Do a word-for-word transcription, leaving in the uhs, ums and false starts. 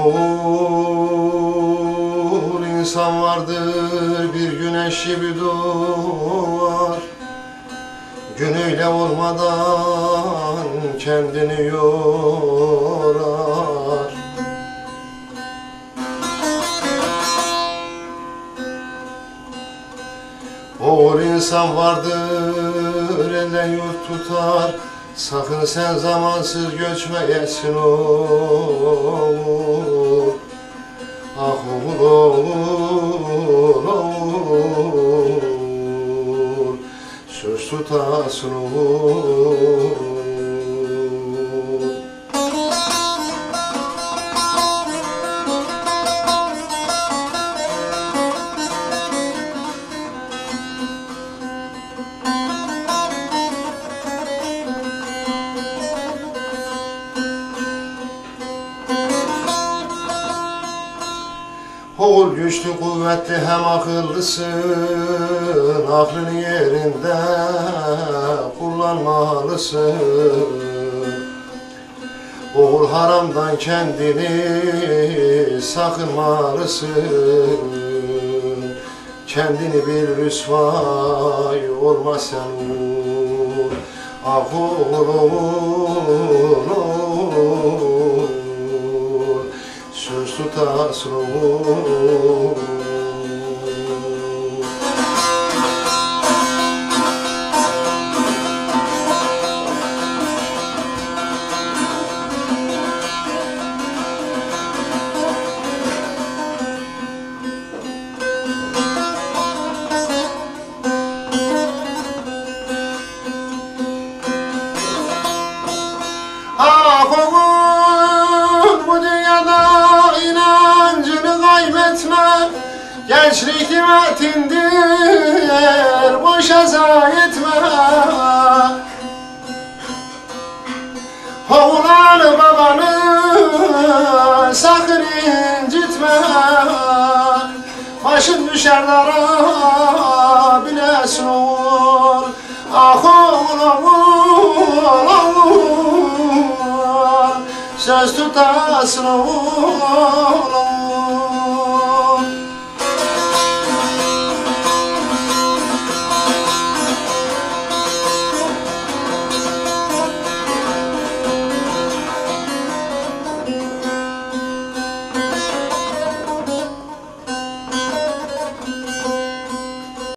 Oğul insan vardır bir güneş gibi doğar, günüyle olmadan kendini yorar. Oğul insan vardır elden yurt tutar, sakın sen zamansız göçmeyesin oğul. Ah oğul oğul oğul, söz tutasın oğul. Oğul güçlü kuvvetli hem akıllısın, aklını yerinde kullanmalısın. Oğul haramdan kendini sakınmalısın, kendini bil rüsvay olma sen oğul. Ah oğul oğul oğul, söz tutasın oğul. Ah oğul, bu dünyada inancını kaybetme, gençlik nimetindir, boşa zayi etme. Oğlanı babanı sakın incitme, başın düşer dara bilesin oğul. Ah oğul oğul oğul, söz tutasın oğul.